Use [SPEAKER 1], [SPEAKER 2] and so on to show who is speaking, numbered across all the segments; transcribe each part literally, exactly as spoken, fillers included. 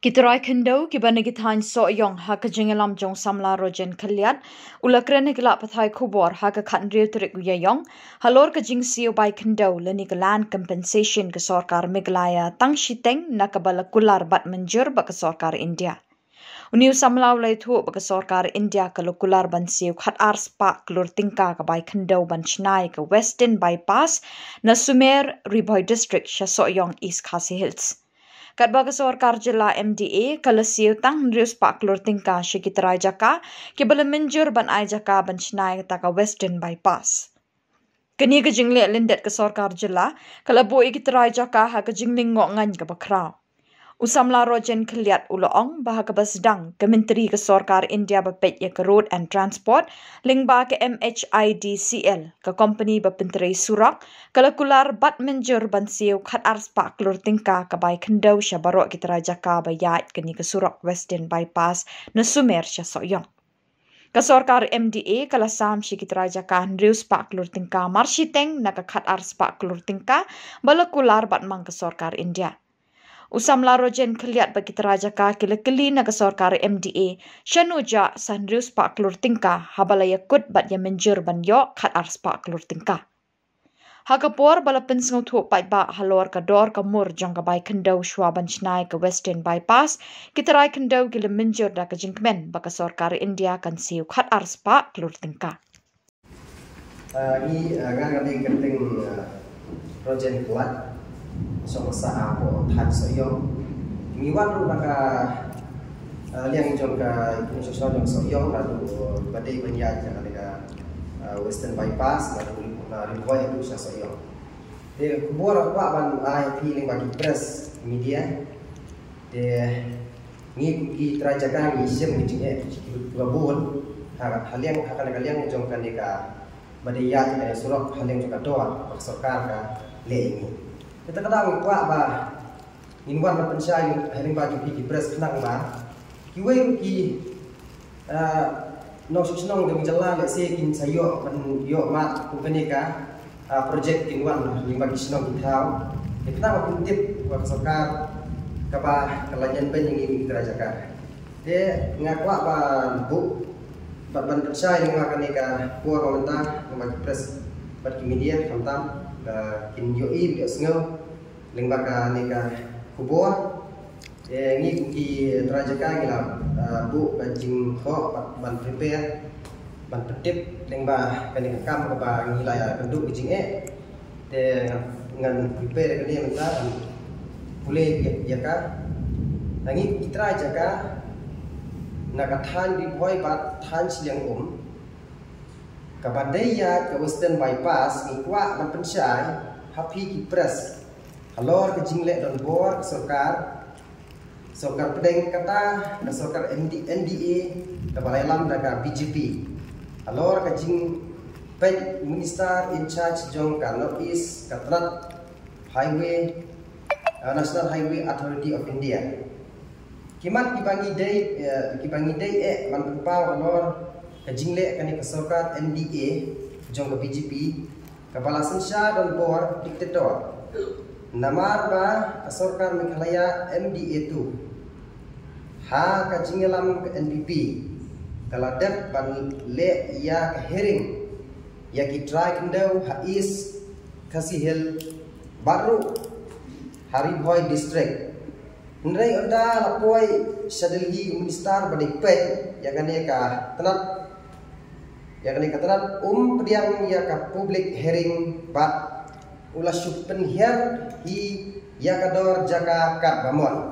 [SPEAKER 1] Kitarai kendo kibana gitain so yong ha ka jingalam jong samla rojen kaliat ulakren gila pathai kubor ha ka khan riu trik uya yong halor ka jing siu bai kendo leni ka land compensation ka sarkar Meghalaya tang shiteng nakabala kular bat manjur ba ka sarkar India. Uniu samlau lai thu ba ka sarkar India ka kular ban siu khat ar spa klur tingka ka bai kendo ban chnai ka western bypass na Sumer Riboy district sha so yong East Khasi Hills. Kadba ka sarkar jila M D A kalasiu tang rius paklur tingka shikitarai jaka kibala minjur ban ai jaka ban chnai ta ka western bypass. Kani ka jingle lindet ka sarkar jila kalabo ikitarai jaka ha ka jingling ngok ngan ka bakrao. Usamla rojen kaliat uloong bah ka basdang ka menteri ka sarkar India ba pet ya ka road and transport lingba ka M H I D C L ka company ba penteri surak kalakular bat menjur ban siu khat ars pa klur tingka ka bai kendo sya barok kitara jaka ba yat kani ka surak western bypass na Sumer sya soyong. Ka sarkar M D A kala sam shi kitara jaka rius pa klur tingka marshiteng na ka khat ars pa klur tingka balakular bat mang ka sarkar India. Usamla rojen kaliat bagi terajaka kila-kili na kasarkar M D A syanuja sanrius pa klur tingka habalaya kut bat ya menjur ban yo khat ars pa klur tingka. Hakapor bala pensngu thu pai ba halor ka dor ka mur jong ka bai kendo shwa ban chnai ka western bypass kitarai kendo kila menjur da ka jingkmen ba kasarkar India kan siu khat ars pa klur tingka.
[SPEAKER 2] Ini agak kami penting rojen kuat so sa po tan so yo mi wan ru ka liang jong ka ni so so jong so yo lalu badai banya ja ka western bypass lalu na riboy itu sa so yo de kubor pa ban ai feeling bagi press media de ni ki trajaga ni sem ni je babon ha haliang ha ka liang jong ka ni ka badai ya ka surok haliang jong ka doa sarkar ka le ini kita kadang kuat ba inwan na pensya yung haring ba ki press kenang ba kiwe ki no susnong demi jala le se kin sayo man yo mat ku ka project inwan ling ba kisnong kitau kita ba kuntip wa sarkar ka ba kalajan ben yung kerajaan de ngakwa ba bu ba ban pensya yung makan ka kuwa komentar ng press bat ki media kamtam kin yo i bio sngo lingba nika kubor e ngi ki trajaka ngila bu banjing ho ban prepare ban petip lingba kani kam ka ba ngila ya kenduk jing e te ngan prepare kani menta boleh ya ka ngi trajaka nakathan di boy bat than siang um kabadaya ke western bypass ni kwa man pensai happy ki press halor ke jingle don bor sarkar sarkar pedeng kata na sarkar N D A ka balailam daga B J P halor ke jing pet minister in charge jong ka north east katrat highway uh, national highway authority of India kimat kibangi day uh, kibangi day e man pau halor kajingle kani kasarkar N D A jong ka B J P kepala sensya dan bor diktator namar ba kasarkar Meghalaya M D A tu ha kajingelam ke N P P kaladat ban le ya ke hering ya ki try kendo ha is Khasi Hill baru Hariboy district ndai onda lapoi sadalhi minister badik pet ya kani ka tenat ya kani kataran um pediang ya ka public hearing ba ulas supen hian hi ya kador jaka kat bamon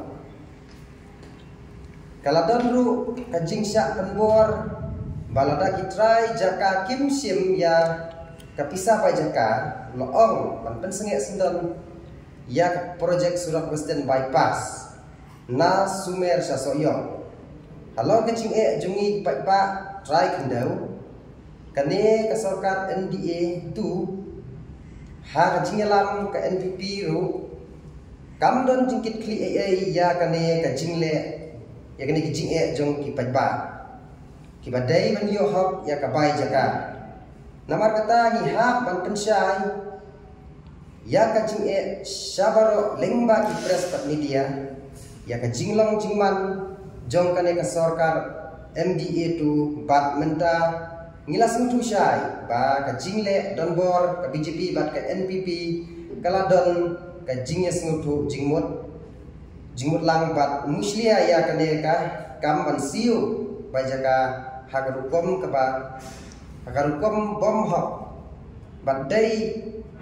[SPEAKER 2] kaladon ru kajing syak penbor balada kitrai jaka kim sim ya kapisa pa jaka loong pan pensenge sendon ya project surat western bypass na Sumer sa soyong halo kajing e jungi pa pa try kendau kani kasarkar N D A tu ha jingelam ka N P P ru kam don jingkit kli ai ya kani ka jingle ya kani jing e jong ki pajba ki badai ban yo hok ya ka bai jaka namar kata ni ha ban pensyai ya ka jing e sabaro lengba ki press pat media ya ka jinglong jingman jong kane ka sarkar M D A tu bat menta ngilas tu syai ba ka jingle donbor ka B J P bat ka N P P kala don ka jingnya sengutu jingmut jingmut lang bat muslia ya kane ka kam ban siu ba jaka hagarukom ka ba hagarukom bom hok bat dai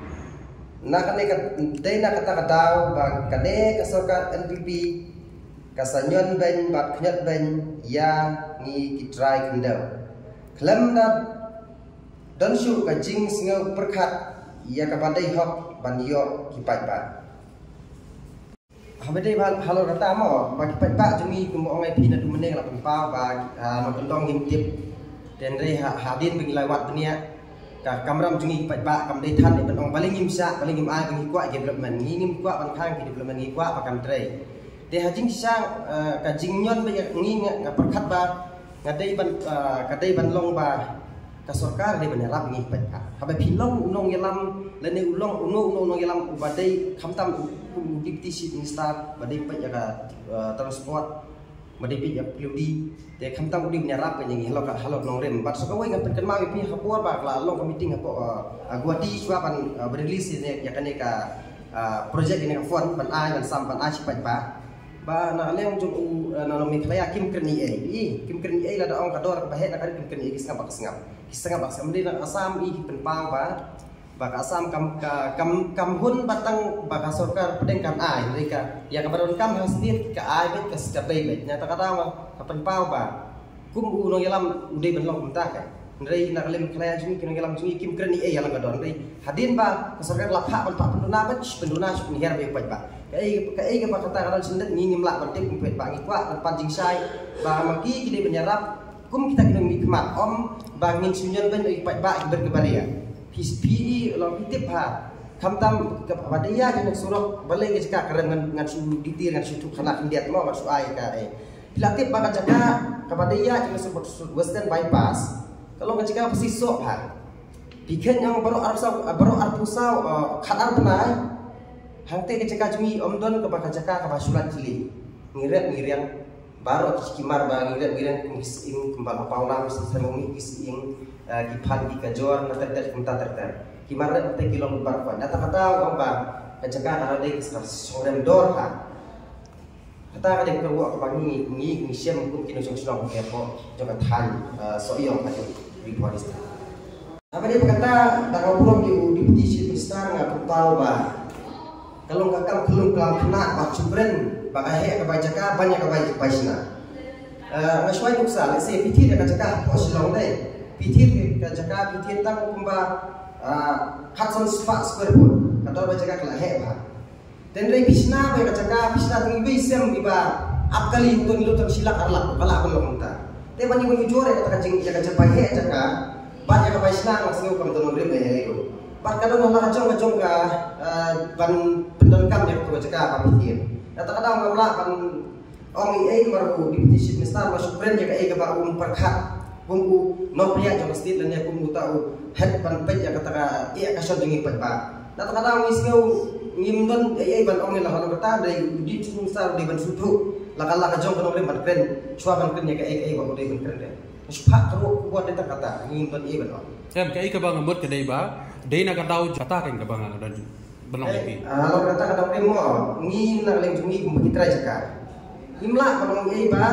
[SPEAKER 2] nak kane ka dai nak kata kadau ba kane ka sarkar N P P kasanyon ben bat knyat ben ya ngi kitrai kendau klem dat don syu ka jing sngau perkhat ya ka badai hok ban yo kipai ba habedai bal halo kata mo ba kipai ba jumi kumo ngai pina du meneng la pempau ba no kendong himtip den re hadin bagi lawat dunia ka kamram jungi pat ba kam dei than ben ong paling imsa paling im ai ngi kwa development ngi ngim kwa ban khang ki development ngi kwa pakam trei de hajing sang ka jingnyon ba ngi nga perkhat ba ngadei ban ka dei ban long ba ka sarkar dei ban rap ngi pat ka ha ba philong unong yalam le ne ulong uno uno uno yalam ba dei khamtam deputy chief minister ba dei pat ka transport ba dei pi ya pludi de khamtam udi menyarap ke ngi halo ka halo nong rem bat so ka wai ngan pen mau pi hapor ba la long ka meeting hapo guati swa ban berrelease ne ya kane ka project ini ka fon ban ai ban sam ban ai pat ba ba na leong jong u na no mi klaya kim krni ai i kim krni ai la da ong ka dor ba he na ka kim krni ai kisngap kisngap kisngap kisngap mdi na asam i pen pau ba ba ka asam kam kam kam hun batang ba ka sarkar pedeng kan ai mereka ya ka baron kam hastit ka ai bet ka skabai bet nyata kata ka pen pau ba kum u no yalam ude ben long mentah ka ndrei na kalem klaya jumi kino yalam jumi kim krni ai yalang ka don ndrei hadin ba ka sarkar la pha ban pa penduna bet penduna su ni her be pat ba kai kai ka kata kalau sendet ngi ngimla penting kumpet ba ngi kwa panjing sai ba maki kide menyarap kum kita kena mikmat om ba ngin sunyon ben oi pat ba berkebaria P E lo pitip ha khamtam ka badaya jeng surok balai ke jaka keren ngan ngan su ditir ngan su tu khana indiat mo ba su ai ka ai pilatip ba ka jaka ka badaya jeng su western bypass kalau ka jaka pasti sok ha diken yang baru arpusau baru arpusau khatar penai hangte ke jaka jumi omdon ke ba ka jaka ka basulat cili ngiret ngiriang baru kimar ba ngiret ngiriang ngising kembang paula mesti sama mi ngising kipan di kajor na terter kunta terter kimar na te kilong bar pa data kata ba kajaka na dei sa sorem dor ha kata ka de ko wa bangi ngi ngi siam kun kino song song ke po joka than so iyo ka di polisi apa dia berkata dak ngobrol di deputy chief minister nga pau ba kalau kakak kelung kelam kena ba cubren ba he ka ba jaka banyak ka ba paisna ngaswai uksa lese piti de kajaka po silong dei pitir ke jaka pitir tang kumba hatson spa square foot kator ba jaka kala he ba den rei pisna ba jaka pisna ting bi sem di ba apkali ton lu tang silak arlak kala kon lomta te bani ko jore kata jing jaka japa he jaka ba jaka pisna ngasngu kam ton rei he ko ba kada no la jong jong ka ban pendon kam ya ko jaka ba pitir kata kada ngamla ban ong ai baru di chief minister masuk brand jaka ai ka ba um perkhat kumku no priya jong stit lan ya kumku tau het ban pet ya kata iya kasot jengi pet ba nata kata ngis ngau ngimdon ai ban ong la halo kata dai di chung sar di ban sutu la kala ka jong kono ban kren chua ban kren ya ka ai ai ba dai ban kren dai spa tro buat data kata ngimdon ai ban
[SPEAKER 3] em ka ai ka bang ambot ka dai ba dai na ka tau kata kan ka bang dan belum lagi
[SPEAKER 2] halo kata kata primo ngi na leng jungi kumbu kitra jaka imla kono ai ba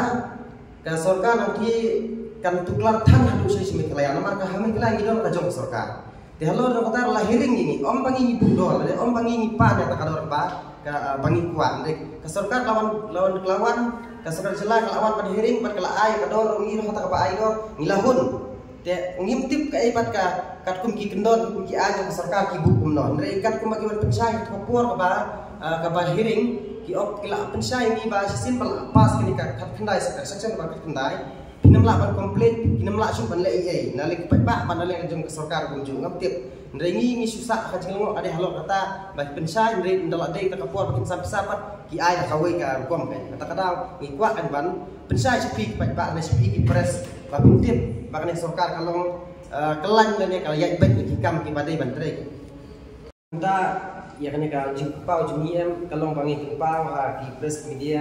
[SPEAKER 2] ka sarkar nanti kan tuklar than hadu sai simi kelaya namar ka hami kelaya ngidon ka jong sarkar de halo ro kata lahiring ini om bangi ni budol de om bangi ni pa ya takador ba ka bangi kuat de ka sarkar lawan lawan kelawan ka sarkar jela kelawan pan hiring pan kala ai kador ngi ro kata ka ba ai do ngilahun de ngimtip ka ai pat ka kat kum ki kendon kum ki ai ka sarkar ki bukum non re kat kum ki pensai ka por ka ba ka ba hiring ki op kila pensai ni ba sisin pas kini ka kat kendai section ba kat kendai pinamla ban komplit pinamla su ban le ai na le pat ba ban le jong ka sarkar kum jong ngap tip ngi ngi susah ka jeng ade halo kata ba pensai re ndala de ta kapor bakin sampai sapat ki ai ka wei ka kom ka kata kata ngi kwa kan ban pensai sepi pat ba ne sepi ki press ba pun tip ba kan sarkar kalong kelan le ka ya bet ki kam ki badai ban tre nda ya kan ka jing pau jing em kalong bangi jing pau ha ki press media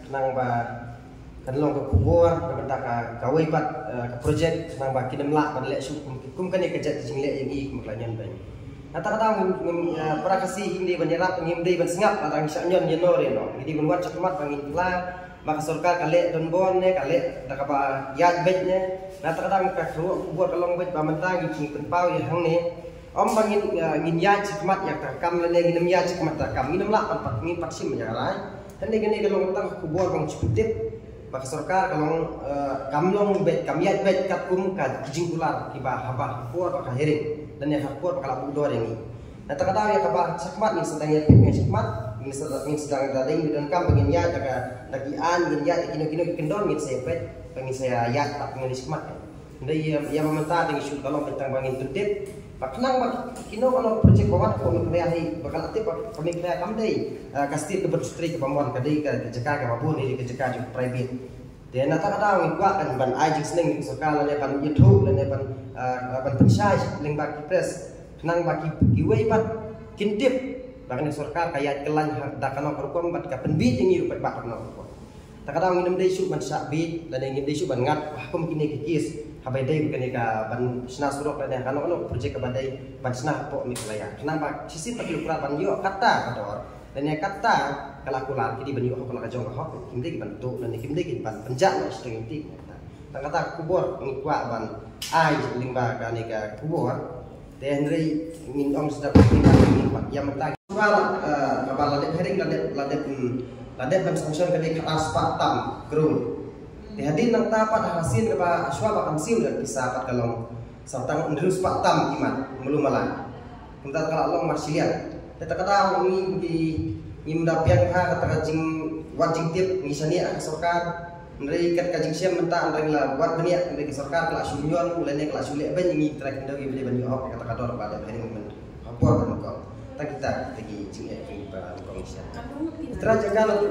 [SPEAKER 2] nang ba kan long ke kubur ka benda ka kawai pat ka projek nang ba kinem la ban lek syuk kum kan ke jat jing lek yang i kum klanyan ban kata-kata ngim para kasih hindi ban yarap ngim dei ban sengap atang isaknyon yenore no jadi ban wat cakmat bangin la maka surka kale don bon ne kale da ka ba yat bet ne kata-kata ka kubur ka long bet ba mentang gi pen pau ya hang ne om bangin ngin yat cakmat yak ta kam le ngin yat cakmat ta kam ngin la pat ngin pat sim ya rai dan ni gani kalong tang kubur bang ciputip maka surka kalong kamlong bet kamiat bet kat kum ka jingkular kiba haba kubur ka hering dan yang hakpur bakal aku dua ini. Nah terkadang ya kabar sakmat ni sedang ya pin sakmat ni sedang ni sedang ada yang dan kam pengen ya jaga dagian ingin ya kino kino kendor ni saya pet pengen saya ya tak pengen sakmat. Ndai ya ya meminta dengan syuk kalau bentang bangin tundit. Pak kenang mak kino kalau projek bawat ko mi kreasi bakal aktif kami kreasi kam dei kastir ke berstri ke pamuan ke dei ke jeka ke babun ni ke jeka juga private. Dan nata kata orang kuat kan ban ajik seneng di sekolah le ban YouTube le ban ban pensyai leng baki press nang baki giwei pat kintip bahkan surkar kaya kelan dak kana perkom bat ka penbit yang iru bak kana perkom tak kata orang indem desu ban sakbit dan ingin desu ban ngat wah kom kini kikis habai dei bukan ka ban sna surok le kana kana projek ka badai ban sna po mi kelaya kenapa sisi pakai ukuran ban yo kata kador dan yang kata kalau kular kini banyu aku nak jong hok kimde ban tu dan kimde ban penjak lah setengah ti tak kata kubur ngikwa ban ai limba ka ni ka kubur dan ri min om sedap limba yang mentang wala kapal ladep hering ladep ladep ladep ban sanction kali ka aspak tam grun di hadin nang tapat hasil ka aswa ba kamsil dan bisa pat kalong samtang ndrus pak tam iman belum malan kita kalau Allah masih lihat kita kata ini di imdapian ha kata jing wajing tip ngisani ak sarkar ndai kat kajing siam menta andang la buat benia ndai sarkar la sunyon ulane la sule ben ngi trek ndai beli ban yo kata kata pada hari men apa kan kau tak kita tegi jing e ki ba komisi tra jaga la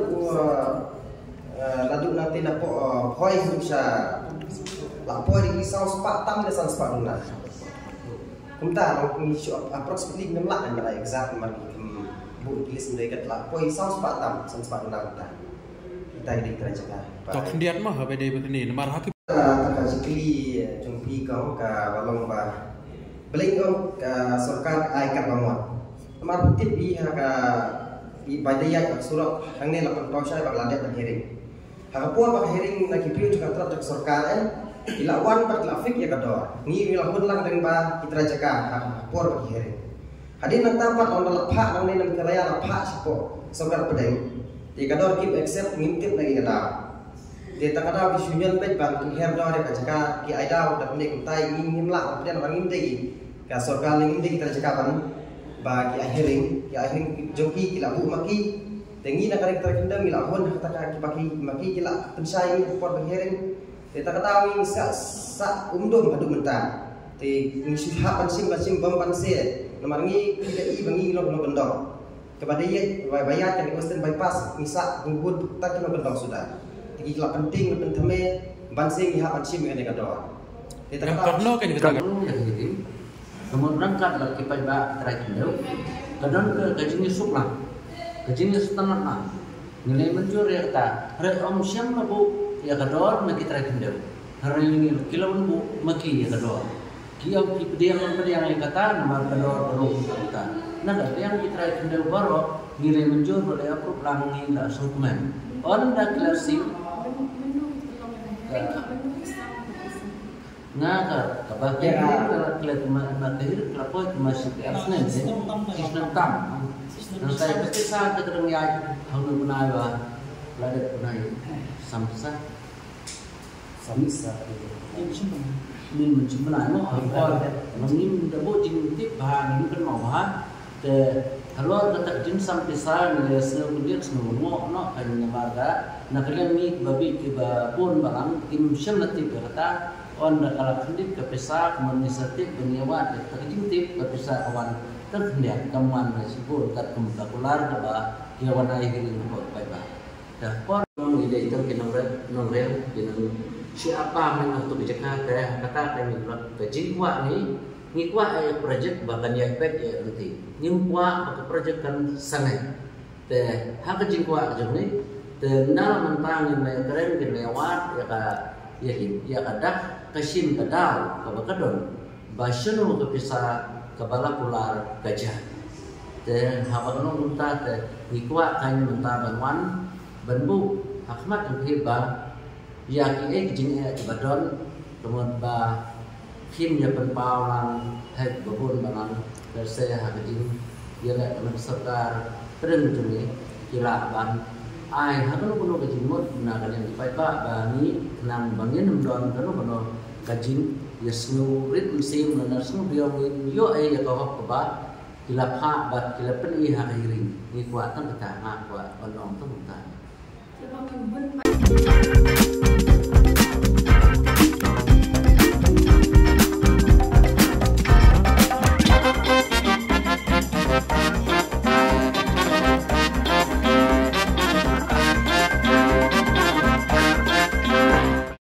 [SPEAKER 2] ladu nanti na po hoi husa la po di kisau sepak tam desan sepak duna kumta ni approximately enam lah antara exact mar bu tulis mereka telah poi saus patam sans paduna kita kita ini kerja
[SPEAKER 3] tok ndiat mah apa dei begini mar hakip
[SPEAKER 2] ta sikli jumpi kau ka walong ba beling kau ka sarkar ai ka pamon mar putih bi ha ka bi badaya ka surat hang ne lapan tosai bak ladet dan hering ha puan bak hering na kipiu juga terat sarkar eh ilawan bak lafik ya kador ni ilahun lang dengan ba kita jaka ha puan bak hering hadin nang tampat on lepak nang nem kelaya lepak sipo sokar pedeng di kador keep accept ngintip lagi kata di tak ada di sunyon pet bang tu her dor ka jaka ki aidau dak ne kuntai ngim la kemudian orang nginte ki ka sokar nginte kita jaka ban ba ki ahiring ki ahiring joki ki labu maki tengi na karek terkendam ila hon kata ka ki paki maki ki la pensai por ahiring di tak ada wing sa sa umdum hadu mentang di ngisi hapan sim sim bampan se nomor ni kita i bangi lo lo bendong kepada ye bayar kan question bypass misa ngubut tak kena bendong sudah tinggi lah penting penting me bansing iha pansim dengan kador kita
[SPEAKER 3] karena kan kita
[SPEAKER 4] nomor berangkat lah kita ba terakhir dulu kadang ke gajinya sup lah gajinya setengah lah nilai mencur ya kata hari om siam lah bu ya kador nak kita terakhir dulu hari ini kilo bu maki ya kador kia dia yang yang kata nama kador baru kita nah ada yang kita kendal baru nilai menjual boleh apa pelangi tak sukuman orang dah klasik ngagar kebahagiaan kalau kelihatan materi kelapa masih asnen isnan tam dan saya pasti saat ketemu ya halu menawa ladat punai samsa samsa ini mencemana no apa mengim dabo jing tip bahan ini kan mau bahan te kalau kata jin sampai sal ni sel kuliah semua no no kan marga nak kalian ni babi tiba pun barang tim syam nanti kata on dah kalau kendip ke pesa administratif penyewa tak jing tip ke pesa kawan terkendiak kaman resiko tak kemudakular ke dia warna ini buat baik dah pon ide itu kinore nore kinore siapa yang untuk bicara ke kata kami ke jingwa ni ngikwa eh project bahkan ya pet ya nanti ngikwa ke project kan sangat teh hak jingwa aja ni Tenal mentang yang keren ke lewat ya ka ya ya kadak kasim kadal ka bakadon basunu ke pisa ke bala pular gajah te habang unta te ikwa kan menta banwan banbu hakmat hiba ya ki ek jing e badon kemudian ba kim ya penpau lang hai babun banan terse hakajin ya la kemen serkar tereng tuni kila ban ai hakano kuno kajin mot na kalian pai pa bani nang bangin mdon kano kuno kajin ya snu rit sim na snu dia yo ai ya ko ba kila pha bat kila pen i ha iring ni kwa tan ta ma kwa onong tu ta